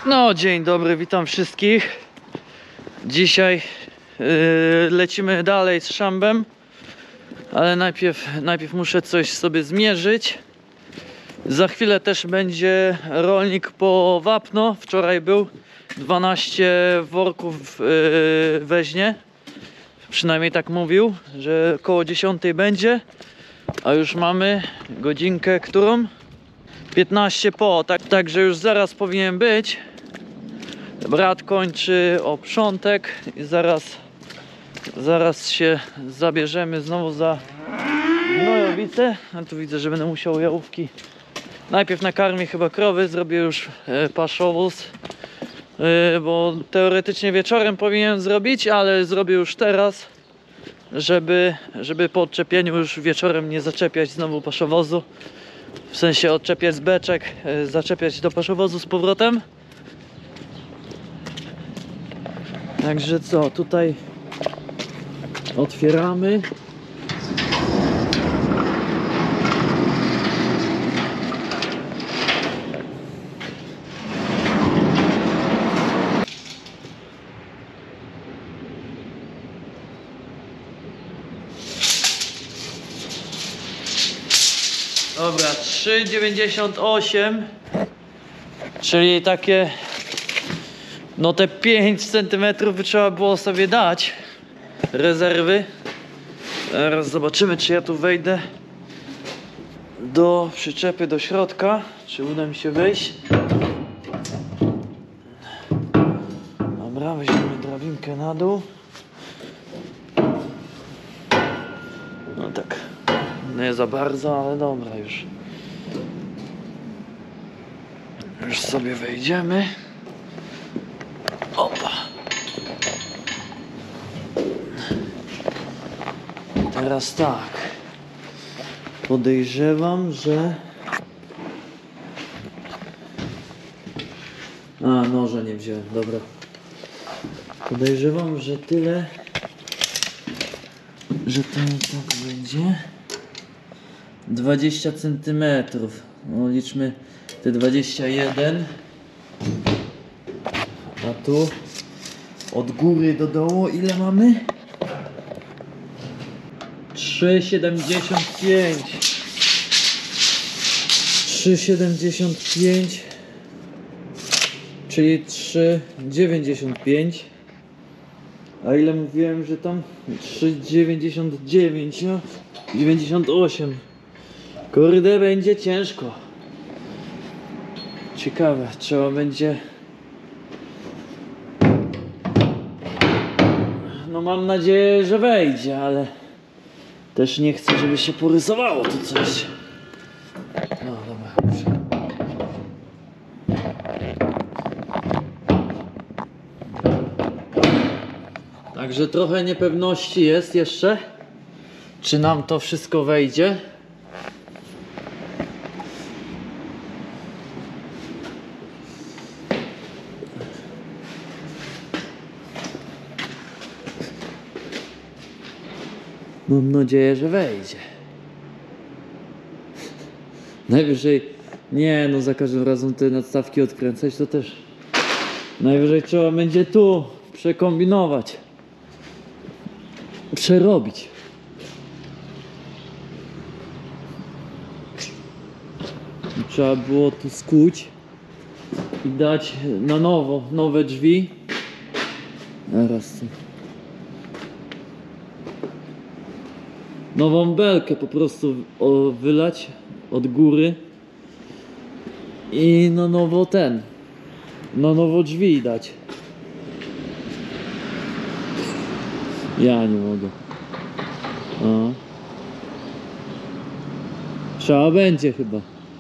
No, dzień dobry, witam wszystkich. Dzisiaj lecimy dalej z szambem, ale najpierw muszę coś sobie zmierzyć. Za chwilę też będzie rolnik po wapno. Wczoraj był 12 worków weźmie. Przynajmniej tak mówił, że koło 10 będzie. A już mamy godzinkę, którą? 15 po, także już zaraz powinien być. Brat kończy oprzątek i zaraz się zabierzemy znowu za gnojowicę. A tu widzę, że będę musiał jałówki. Najpierw nakarmię chyba krowy, zrobię już paszowóz, bo teoretycznie wieczorem powinienem zrobić, ale zrobię już teraz, żeby po odczepieniu już wieczorem nie zaczepiać znowu paszowozu. W sensie odczepiać z beczek, zaczepiać do paszowozu z powrotem. Także co, tutaj otwieramy. Dobra, 3,98, czyli takie, no te 5 cm by trzeba było sobie dać rezerwy. Teraz zobaczymy, czy ja tu wejdę do przyczepy, do środka, czy uda mi się wejść. Dobra, weźmiemy drabinkę na dół. No tak, nie za bardzo, ale dobra, już sobie wejdziemy. Opa. Teraz tak. Podejrzewam, że... noża nie wziąłem, dobra. Podejrzewam, że tyle... Że to tak będzie... 20 cm. No liczmy te 21. A tu od góry do dołu ile mamy? 3,75. 3,75, czyli 3,95. A ile mówiłem, że tam? 3,99, no 98. Kurde, będzie ciężko. Ciekawe, trzeba będzie... No mam nadzieję, że wejdzie, ale też nie chcę, żeby się porysowało tu coś. No dobra. Także trochę niepewności jest jeszcze, czy nam to wszystko wejdzie. Mam nadzieję, że wejdzie. Najwyżej... Nie, no za każdym razem te nadstawki odkręcać to też... Najwyżej trzeba będzie tu przekombinować. Przerobić. Trzeba było tu skuć i dać na nowo, nowe drzwi. Teraz tu. Nową belkę po prostu wylać od góry i na nowo na nowo drzwi dać. Ja nie mogę. O. Trzeba będzie chyba.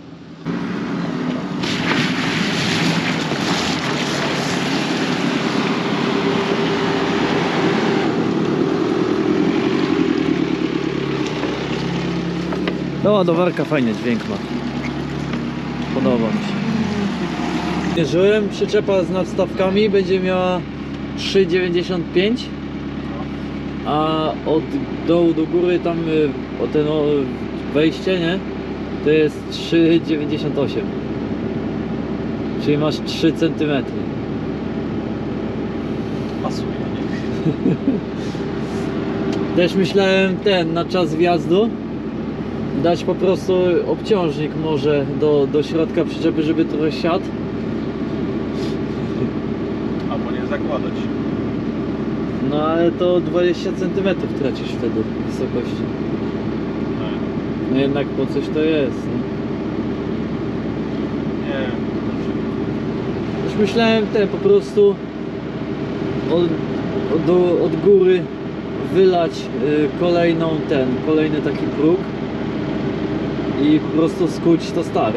No, ładowarka fajny dźwięk ma. Podoba mi się. Mierzyłem, przyczepa z nadstawkami będzie miała 3,95, a od dołu do góry tam o ten wejście, nie? To jest 3,98. Czyli masz 3 cm. Pasuje, nie? Też myślałem na czas wjazdu dać po prostu obciążnik może do środka przyczepy, żeby trochę siadł. Albo nie zakładać. No ale to 20 cm tracisz wtedy wysokości. No jednak po coś to jest. Nie. Już myślałem po prostu od góry wylać kolejny taki próg i po prostu skuć to stare.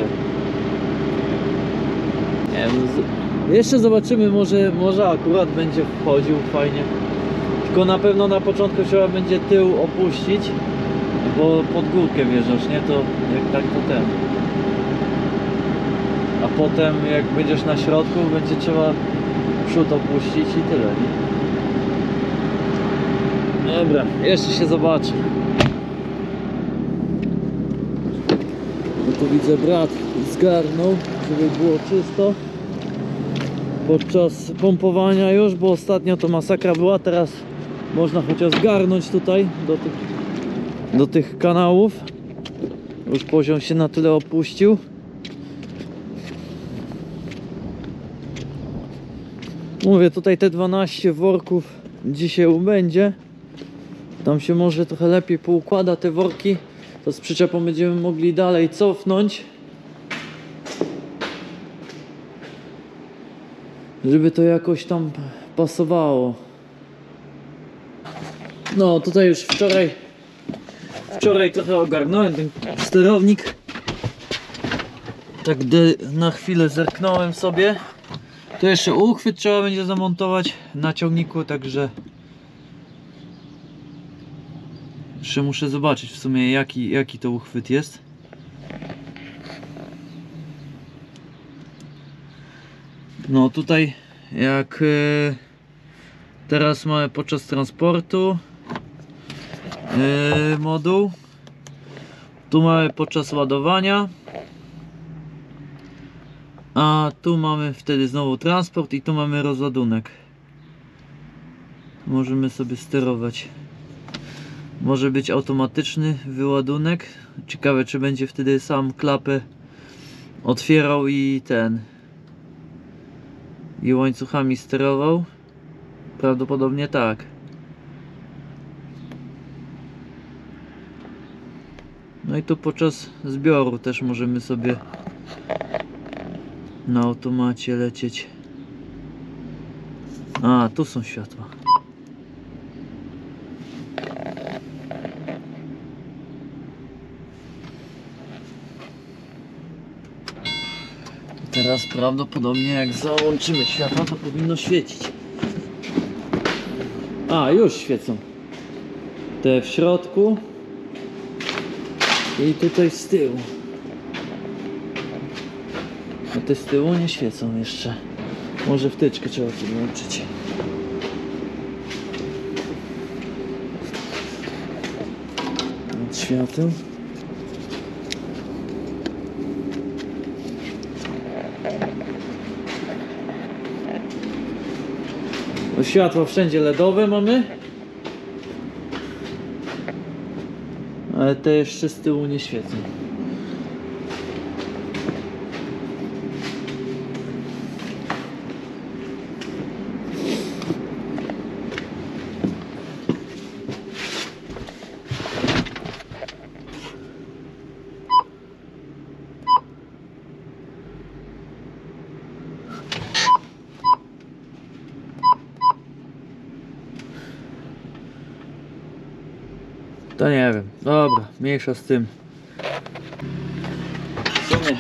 Nie wiem, jeszcze zobaczymy, może akurat będzie wchodził fajnie. Tylko na pewno na początku trzeba będzie tył opuścić, bo pod górkę wjeżdżasz, nie? To jak tak to ten. A potem jak będziesz na środku, będzie trzeba przód opuścić i tyle, nie? Dobra, jeszcze się zobaczy. No tu widzę, brat zgarnął, żeby było czysto podczas pompowania już, bo ostatnio to masakra była. Teraz można chociaż zgarnąć tutaj do tych kanałów. Już poziom się na tyle opuścił. Mówię, tutaj te 12 worków dzisiaj ubędzie. Tam się może trochę lepiej poukłada te worki, to z przyczepą będziemy mogli dalej cofnąć, żeby to jakoś tam pasowało. No tutaj już wczoraj trochę ogarnąłem ten sterownik. Tak na chwilę zerknąłem sobie. To jeszcze uchwyt trzeba będzie zamontować na ciągniku, także jeszcze muszę zobaczyć w sumie jaki to uchwyt jest. No tutaj jak teraz mamy podczas transportu moduł, tu mamy podczas ładowania, a tu mamy wtedy znowu transport i tu mamy rozładunek. Możemy sobie sterować. Może być automatyczny wyładunek. Ciekawe, czy będzie wtedy sam klapę otwierał i łańcuchami sterował. Prawdopodobnie tak. No i tu podczas zbioru też możemy sobie na automacie lecieć. A, tu są światła. Teraz prawdopodobnie jak załączymy światła, to powinno świecić. A, już świecą. Te w środku i tutaj z tyłu. A te z tyłu nie świecą jeszcze. Może wtyczkę trzeba podłączyć. Od świateł. Światła wszędzie LEDowe mamy, ale te jeszcze z tyłu nie świecą. To nie wiem, dobra, mniejsza z tym. W sumie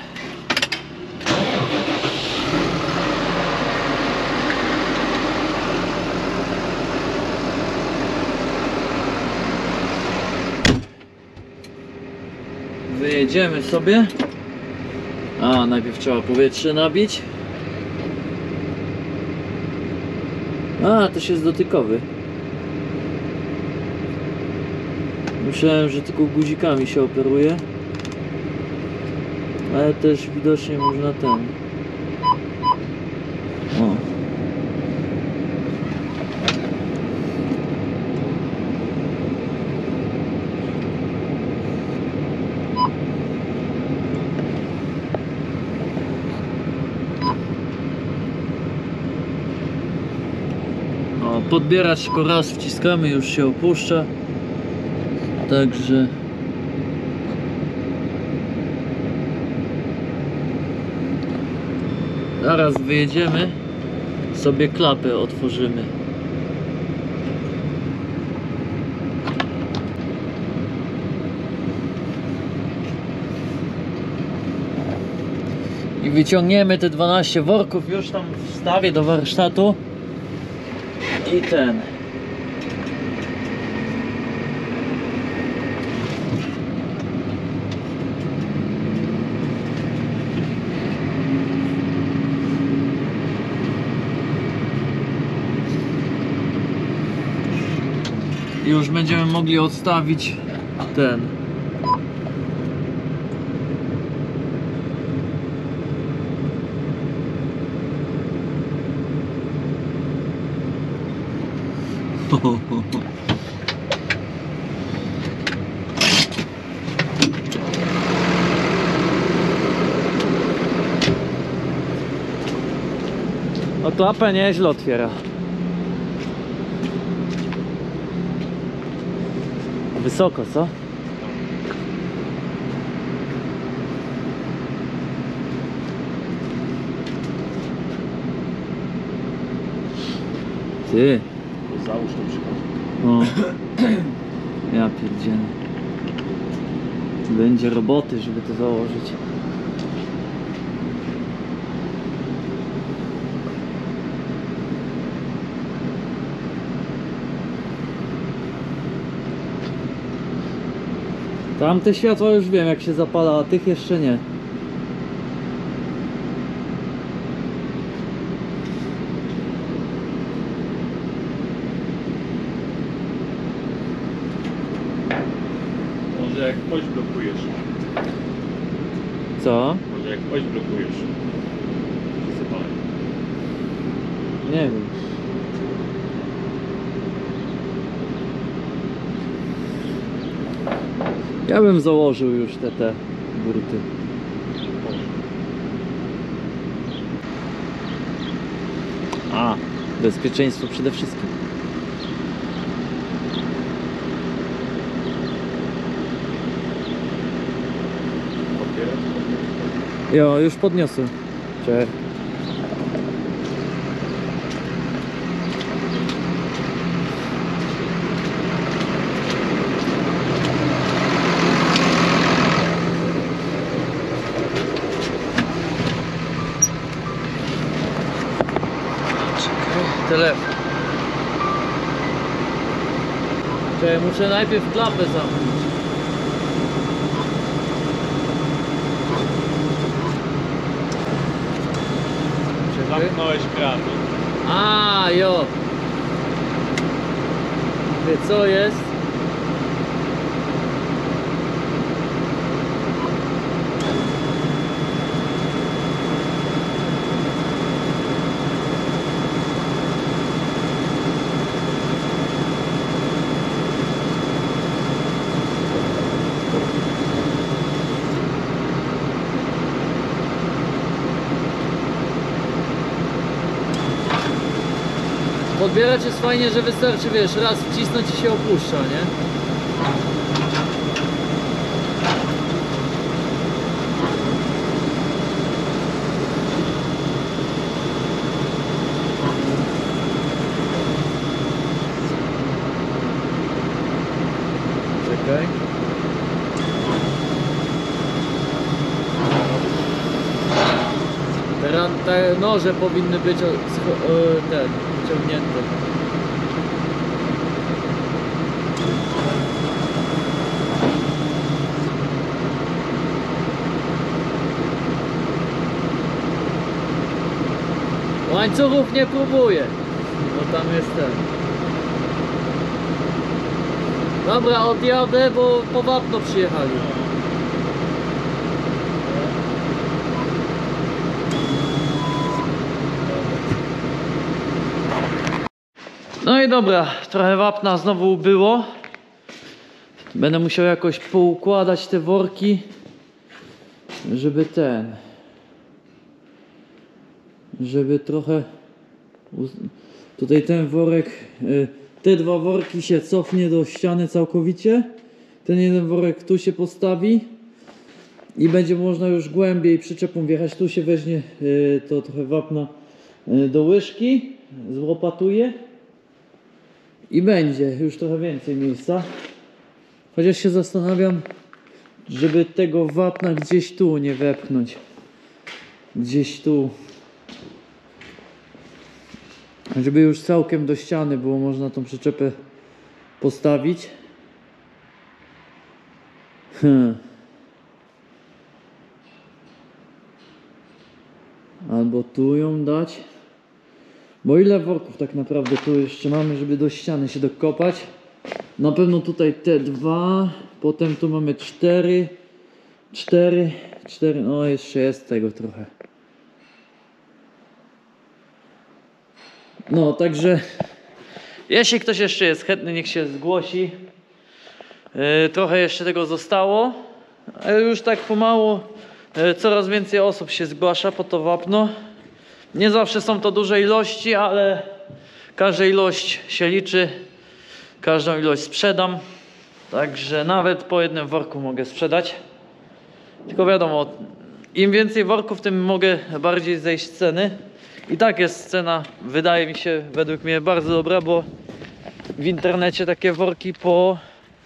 wyjedziemy sobie. A, najpierw trzeba powietrze nabić. A, to jest dotykowy. Myślałem, że tylko guzikami się operuje, ale też widocznie można podbierać, tylko raz wciskamy, już się opuszcza. Także zaraz wyjedziemy, sobie klapę otworzymy. I wyciągniemy te 12 worków, już tam wstawię do warsztatu. I ten. I już będziemy mogli odstawić ten. No klapę nieźle otwiera. Wysoko, co? Ty. Załóż na przykład. O. Ja pierdzielę. Będzie roboty, żeby to założyć. Tamte światła już wiem jak się zapala, a tych jeszcze nie. Może jak oś blokujesz. Co? Może jak oś blokujesz. Zasypałem. Nie wiem. Ja bym założył już te burty. A, bezpieczeństwo przede wszystkim. Podbierać? Jo, już podniosłem. Cześć. Telefon. Czekaj, muszę najpierw klapę zamknąć. Zamknąłeś kran. A, jo. Wie co jest? Podbierać jest fajnie, że wystarczy, wiesz, raz wcisnąć i się opuszcza, nie? Czekaj. Te noże powinny być ciągnięte. Łańcuchów nie próbuję, bo tam jest ten. Dobra, odjadę, bo po wapno przyjechali. No i dobra, trochę wapna znowu ubyło. Będę musiał jakoś poukładać te worki, żeby trochę Tutaj ten worek, te dwa worki się cofnie do ściany całkowicie. Ten jeden worek tu się postawi i będzie można już głębiej przyczepą wjechać. Tu się weźmie to trochę wapna do łyżki, złopatuje i będzie już trochę więcej miejsca. Chociaż się zastanawiam, żeby tego wapna gdzieś tu nie wepchnąć. Gdzieś tu. Żeby już całkiem do ściany było można tą przyczepę postawić. Albo tu ją dać. Bo ile worków tak naprawdę tu jeszcze mamy, żeby do ściany się dokopać? Na pewno tutaj te dwa. Potem tu mamy cztery. No jeszcze jest tego trochę. No także jeśli ktoś jeszcze jest chętny, niech się zgłosi. Trochę jeszcze tego zostało, ale już tak pomału coraz więcej osób się zgłasza po to wapno. Nie zawsze są to duże ilości, ale każda ilość się liczy. Każdą ilość sprzedam. Także nawet po jednym worku mogę sprzedać. Tylko wiadomo, im więcej worków, tym mogę bardziej zejść z ceny. I tak jest cena, wydaje mi się, według mnie bardzo dobra, bo w internecie takie worki po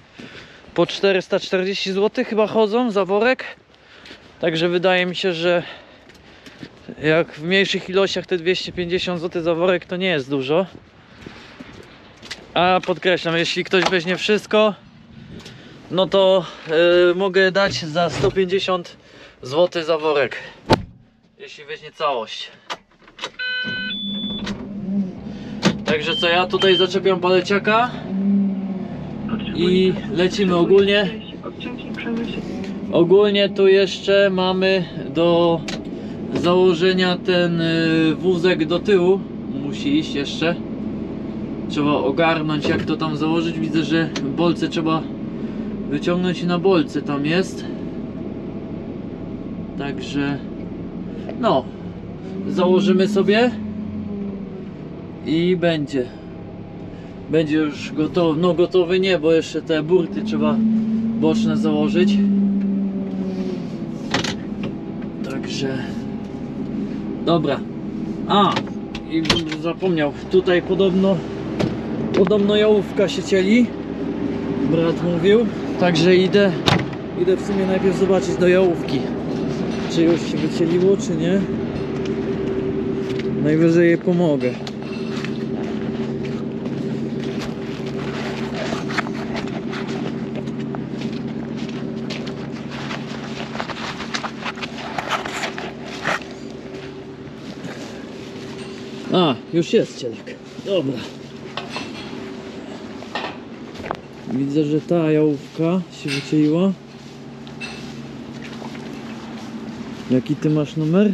440 zł chyba chodzą za worek. Także wydaje mi się, że jak w mniejszych ilościach te 250 zł za worek to nie jest dużo. A podkreślam, jeśli ktoś weźmie wszystko, no to mogę dać za 150 zł za worek. Jeśli weźmie całość. Także co, ja tutaj zaczepiam paleciaka i lecimy ogólnie. Ogólnie tu jeszcze mamy do założenia ten wózek do tyłu. Musi iść jeszcze. Trzeba ogarnąć, jak to tam założyć. Widzę, że bolce trzeba wyciągnąć i na bolce tam jest. Także no, założymy sobie i będzie już gotowy. No gotowy nie, bo jeszcze te burty trzeba boczne założyć. Także dobra. A, i zapomniał, tutaj podobno jałówka się cieli, brat mówił. Także idę w sumie najpierw zobaczyć do jałówki, czy już się wycieliło, czy nie. Najwyżej jej pomogę. A, już jest cielek. Dobra. Widzę, że ta jałówka się wycieliła. Jaki ty masz numer?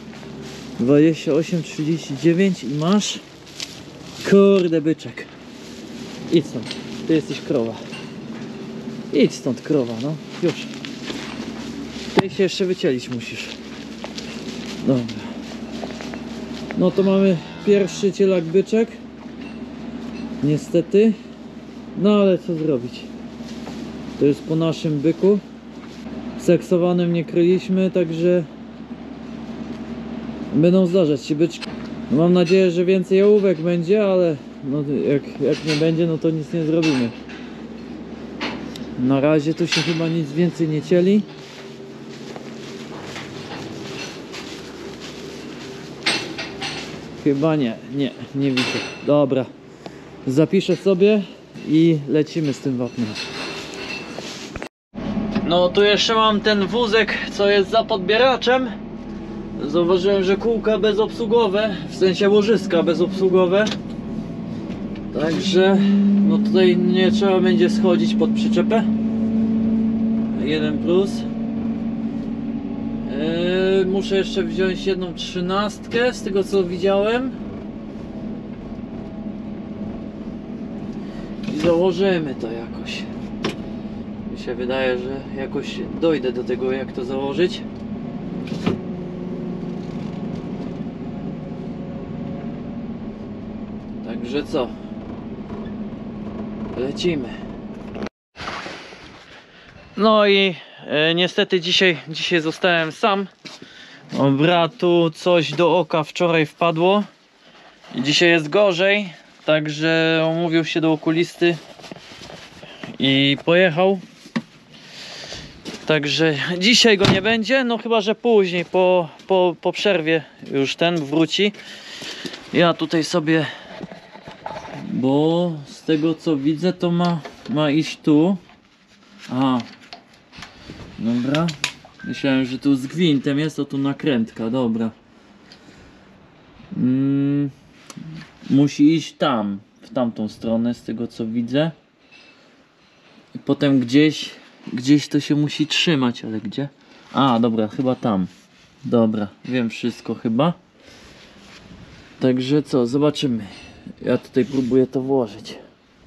2839 i masz? Kurde byczek. Idź stąd. Ty jesteś krowa. Idź stąd, krowa, no. Już. Ty się jeszcze wycielić musisz. Dobra. No to mamy pierwszy cielak byczek. Niestety. No ale co zrobić? To jest po naszym byku. Seksowanym nie kryliśmy, także będą zdarzać się byczki. No mam nadzieję, że więcej jałówek będzie, ale no jak nie będzie, no to nic nie zrobimy. Na razie tu się chyba nic więcej nie cieli. Chyba nie widzę. Dobra, zapiszę sobie i lecimy z tym wapnem. No tu jeszcze mam ten wózek, co jest za podbieraczem. Zauważyłem, że kółka bezobsługowe, w sensie łożyska bezobsługowe. Także no tutaj nie trzeba będzie schodzić pod przyczepę. 1 plus. Muszę jeszcze wziąć jedną 13 z tego co widziałem. I założymy to jakoś. Mi się wydaje, że jakoś dojdę do tego, jak to założyć. Także co? Lecimy. No i niestety dzisiaj zostałem sam. O, bratu coś do oka wczoraj wpadło i dzisiaj jest gorzej, także umówił się do okulisty i pojechał. Także dzisiaj go nie będzie, no chyba że później po przerwie już ten wróci. Ja tutaj sobie, bo z tego co widzę to ma iść tu. Aha, dobra. Myślałem, że tu z gwintem jest, to tu nakrętka, dobra. Musi iść tam, w tamtą stronę, z tego co widzę. I potem gdzieś to się musi trzymać, ale gdzie? A, dobra, chyba tam. Dobra, wiem wszystko chyba. Także co, zobaczymy. Ja tutaj próbuję to włożyć.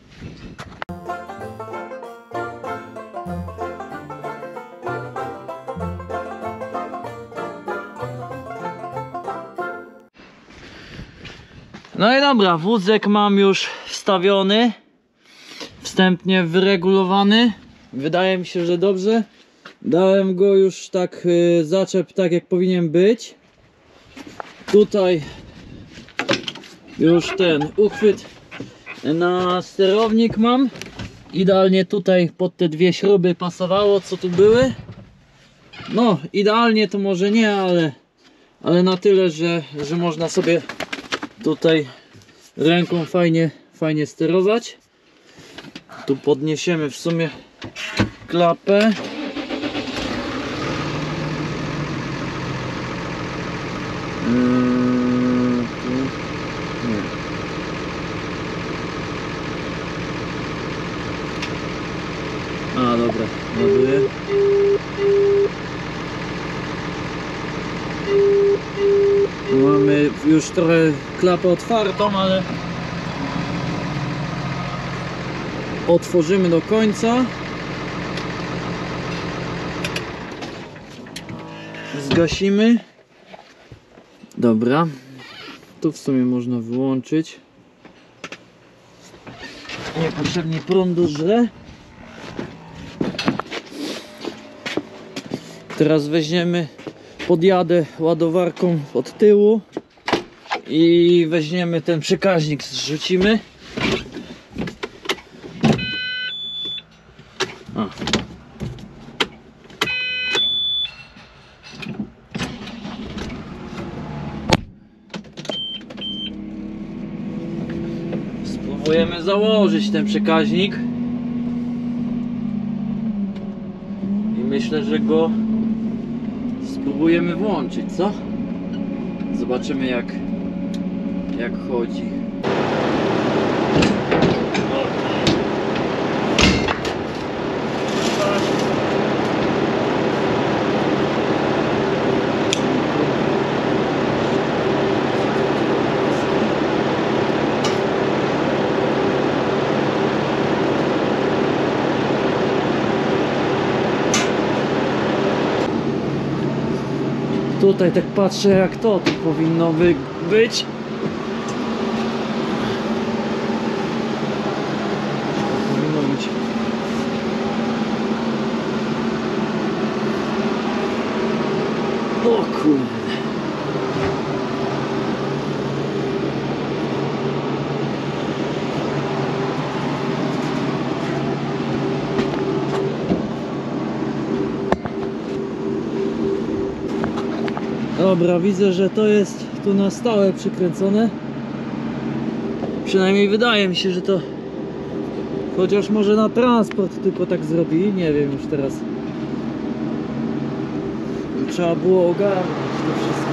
No i dobra, wózek mam już wstawiony, wstępnie wyregulowany. Wydaje mi się, że dobrze. Dałem go już tak, zaczep tak jak powinien być. Tutaj już ten uchwyt na sterownik mam. Idealnie tutaj pod te dwie śruby pasowało, co tu były. No, idealnie to może nie, ale na tyle, że można sobie tutaj ręką fajnie sterować. Tu podniesiemy w sumie klapę. A, dobra, ładuję. Mamy już trochę klapę otwartą, ale otworzymy do końca. Zgasimy. Dobra. Tu w sumie można wyłączyć. Niepotrzebnie prądu żre. Teraz weźmiemy, podjadę ładowarką od tyłu i weźmiemy ten przekaźnik, zrzucimy. Spróbujemy założyć ten przekaźnik i myślę, że go spróbujemy włączyć, co? Zobaczymy jak chodzi. Tutaj tak patrzę jak to tu powinno być. Powinno być. O kurde. Dobra, widzę, że to jest tu na stałe przykręcone. Przynajmniej wydaje mi się, że to... Chociaż może na transport tylko tak zrobili, nie wiem już teraz. Trzeba było ogarnąć to wszystko.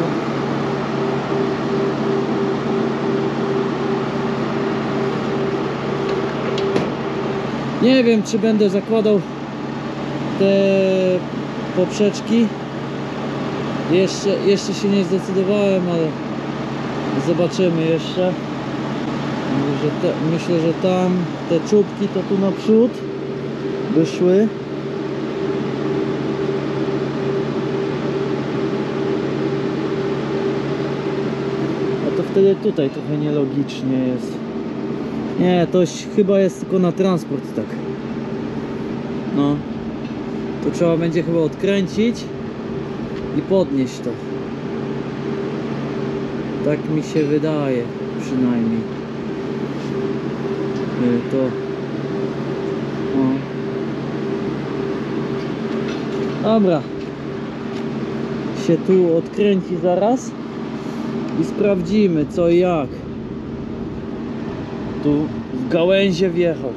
Nie wiem, czy będę zakładał te poprzeczki. Jeszcze się nie zdecydowałem, ale zobaczymy jeszcze. Myślę, że tam te czubki to tu naprzód by szły. A to wtedy tutaj trochę nielogicznie jest. Nie, to chyba jest tylko na transport, tak. No. To trzeba będzie chyba odkręcić i podnieść to. Tak mi się wydaje, przynajmniej. To... No. Dobra. Się tu odkręci zaraz i sprawdzimy co i jak. Tu w gałęzie wjechał.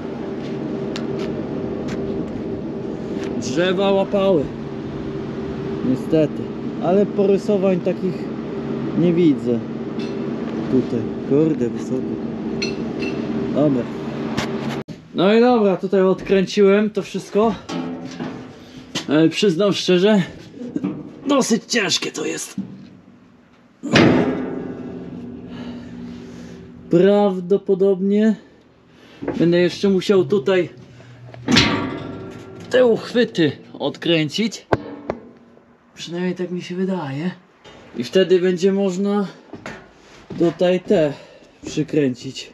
Drzewa łapały. Niestety. Ale porysowań takich nie widzę. Tutaj. Kurde, wysoko. Dobra. No i dobra, tutaj odkręciłem to wszystko. Ale przyznam szczerze, dosyć ciężkie to jest. Prawdopodobnie będę jeszcze musiał tutaj te uchwyty odkręcić. Przynajmniej tak mi się wydaje. I wtedy będzie można tutaj te przykręcić.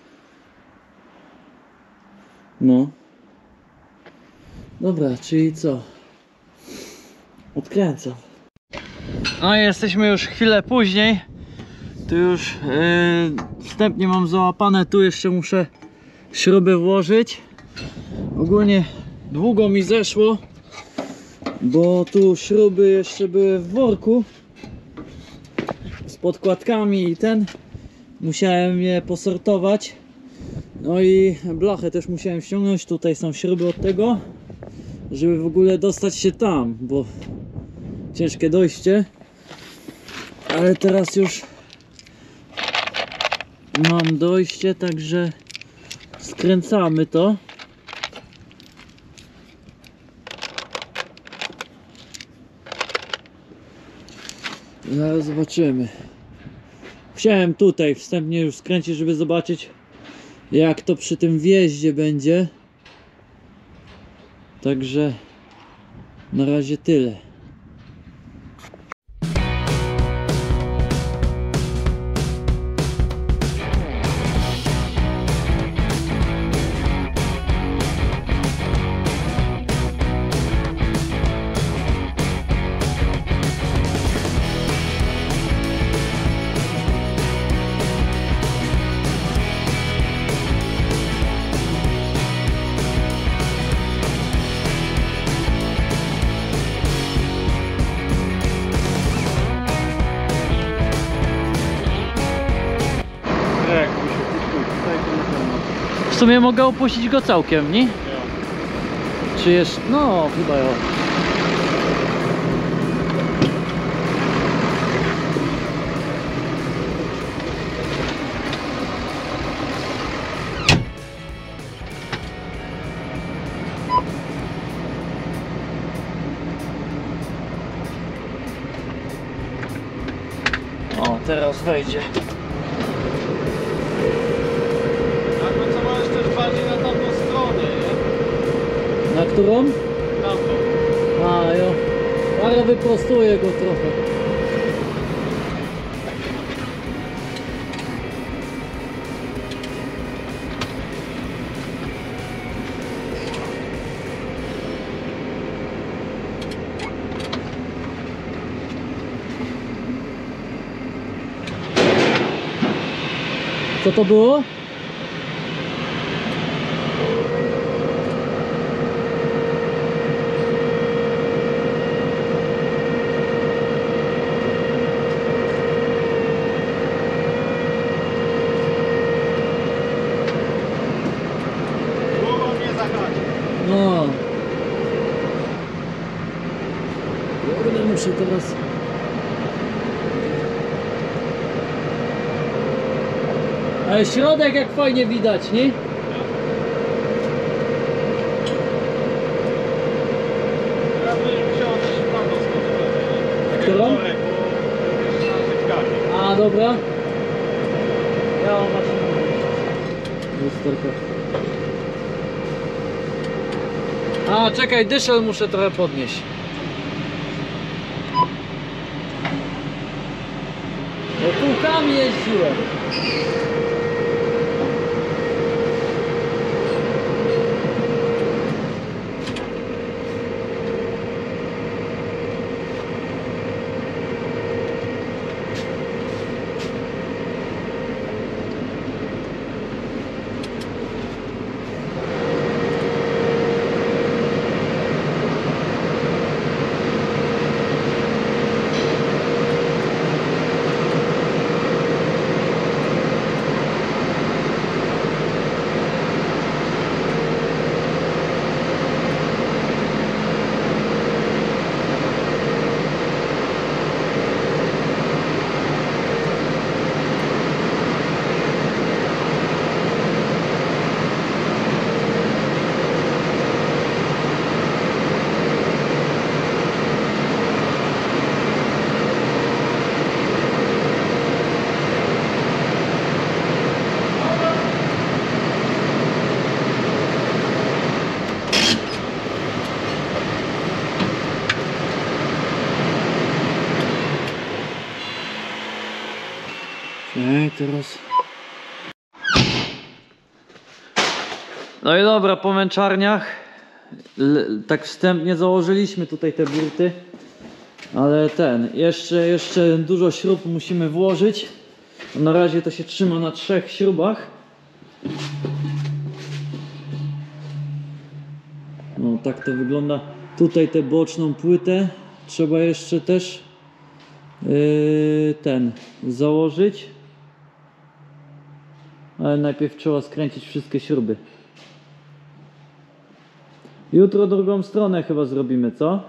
No. Dobra, czyli co? Odkręcam. No i jesteśmy już chwilę później. Tu już wstępnie mam załapane. Tu jeszcze muszę śrubę włożyć. Ogólnie długo mi zeszło, bo tu śruby jeszcze były w worku z podkładkami i musiałem je posortować. No i blachę też musiałem ściągnąć. Tutaj są śruby od tego, żeby w ogóle dostać się tam, bo ciężkie dojście. Ale teraz już mam dojście, także skręcamy to. Zaraz zobaczymy. Chciałem tutaj wstępnie już skręcić, żeby zobaczyć jak to przy tym wjeździe będzie. Także na razie tyle. W sumie mogę opuścić go całkiem, nie? Czy jeszcze... No, chyba ja. O, teraz wejdzie. Na którą? Tamtą. A, jo. Ale wyprostuję go trochę. Co to było? No. Kurde, muszę teraz... Ale środek jak fajnie widać, nie? Którą? A, dobra. Ja mam właśnie... Lusterko. A, czekaj, dyszel muszę trochę podnieść. Bo kółkami jeździłem. Teraz. No i dobra, po męczarniach tak wstępnie założyliśmy tutaj te burty, ale jeszcze dużo śrub musimy włożyć. Na razie to się trzyma na 3 śrubach. No tak to wygląda. Tutaj tę boczną płytę trzeba jeszcze też założyć. Ale najpierw trzeba skręcić wszystkie śruby. Jutro drugą stronę chyba zrobimy, co?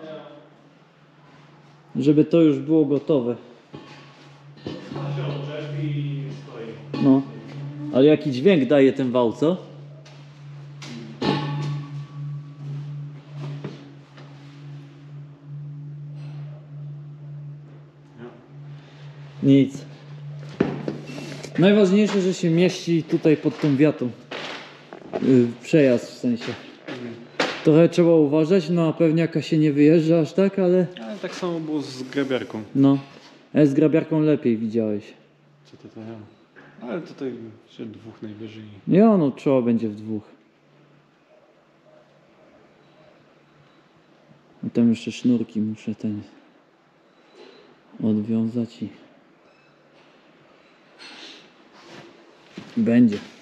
Żeby to już było gotowe. No. Ale jaki dźwięk daje ten wał, co? Nic. Najważniejsze, że się mieści tutaj pod tą wiatą. Przejazd w sensie. Trochę trzeba uważać, no a pewniaka się nie wyjeżdża aż tak, ale... Ale tak samo było z grabiarką. No. A z grabiarką lepiej widziałeś. Co to ja? Ale tutaj się 2 najwyżej. Nie, no trzeba będzie w 2. I tam jeszcze sznurki muszę odwiązać i... Będzie.